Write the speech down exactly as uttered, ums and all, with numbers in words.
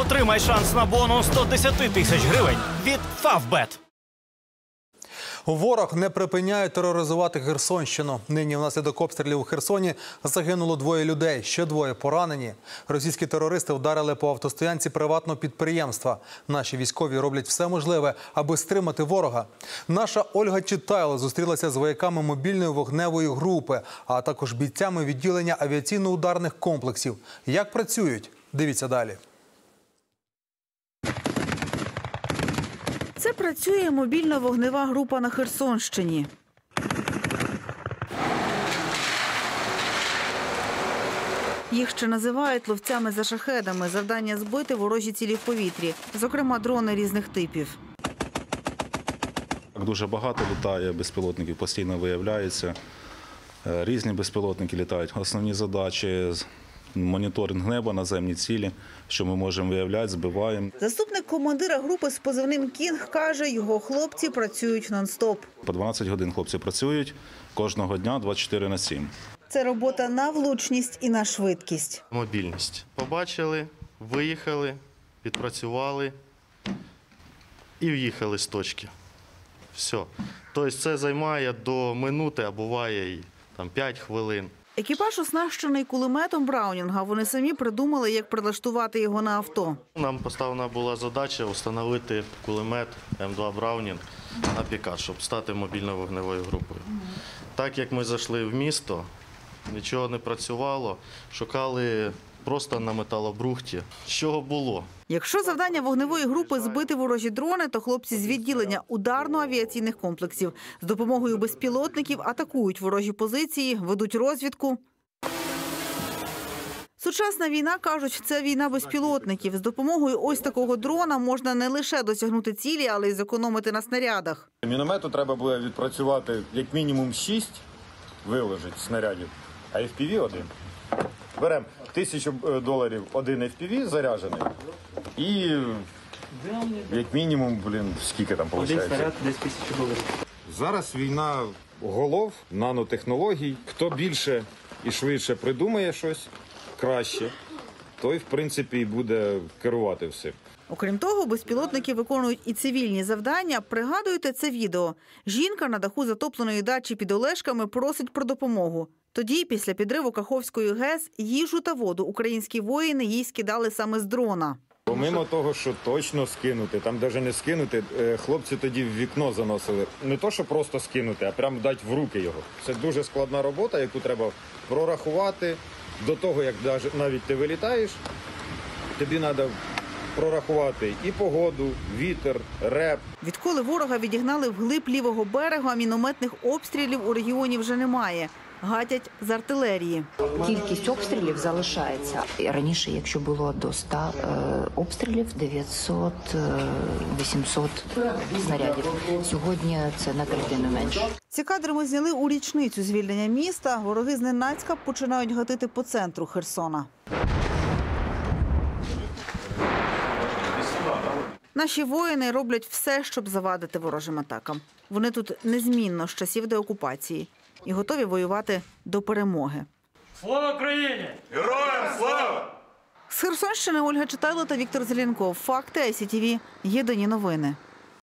Отримай шанс на бонус сто десять тисяч гривень від Фавбет. Ворог не припиняє тероризувати Херсонщину. Нині внаслідок обстрілів у Херсоні загинуло двоє людей, ще двоє поранені. Російські терористи вдарили по автостоянці приватного підприємства. Наші військові роблять все можливе, аби стримати ворога. Наша Ольга Читайло зустрілася з вояками мобільної вогневої групи, а також бійцями відділення авіаційно-ударних комплексів. Як працюють? Дивіться далі. Це працює мобільна вогнева група на Херсонщині. Їх ще називають ловцями за шахедами. Завдання – збити ворожі цілі в повітрі, зокрема дрони різних типів. Дуже багато літає безпілотників, постійно виявляється. Різні безпілотники літають. Основні задачі – моніторинг неба, наземні цілі, що ми можемо виявляти, збиваємо. Заступник командира групи з позивним «Кінг» каже, його хлопці працюють нон-стоп. По дванадцять годин хлопці працюють кожного дня двадцять чотири на сім. Це робота на влучність і на швидкість. Мобільність. Побачили, виїхали, відпрацювали і в'їхали з точки. Все. Тобто це займає до минути, а буває і там, п'ять хвилин. Екіпаж оснащений кулеметом Браунінга. Вони самі придумали, як прилаштувати його на авто. Нам поставлена була задача встановити кулемет М два Браунінг на пікап, щоб стати мобільно-вогневою групою. Так як ми зайшли в місто, нічого не працювало, шукали просто на металобрухті, що було. Якщо завдання вогневої групи – збити ворожі дрони, то хлопці з відділення ударно-авіаційних комплексів з допомогою безпілотників атакують ворожі позиції, ведуть розвідку. Сучасна війна, кажуть, це війна безпілотників. З допомогою ось такого дрона можна не лише досягнути цілі, але й зекономити на снарядах. Міномету треба буде відпрацювати як мінімум шість виложить снарядів, а еф пі ві один. Беремо тисячу доларів один еф пі ві заряджений і як мінімум, блін, скільки там виходить? Один снаряд десь тисячу доларів. Зараз війна голов, нанотехнологій. Хто більше і швидше придумає щось краще, той, в принципі, і буде керувати всім. Окрім того, безпілотники виконують і цивільні завдання. Пригадуєте це відео? Жінка на даху затопленої дачі під Олешками просить про допомогу. Тоді, після підриву Каховської ГЕС, їжу та воду українські воїни їй скидали саме з дрона. Помимо того, що точно скинути, там навіть не скинути, хлопці тоді в вікно заносили. Не то, що просто скинути, а прямо дати в руки його. Це дуже складна робота, яку треба прорахувати. До того, як навіть ти вилітаєш, тобі треба прорахувати і погоду, вітер, реп. Відколи ворога відігнали вглиб лівого берега, мінометних обстрілів у регіоні вже немає. Гатять з артилерії. Кількість обстрілів залишається. Раніше, якщо було до ста обстрілів, дев'ятсот-вісімсот снарядів. Сьогодні це на третину менше. Ці кадри ми зняли у річницю звільнення міста. Вороги зненацька починають гатити по центру Херсона. Наші воїни роблять все, щоб завадити ворожим атакам. Вони тут незмінно з часів деокупації і готові воювати до перемоги. Слава Україні! Героям слава! З Херсонщини Ольга Читайло та Віктор Зеленков. Факти ай сі ті ві. Єдині новини.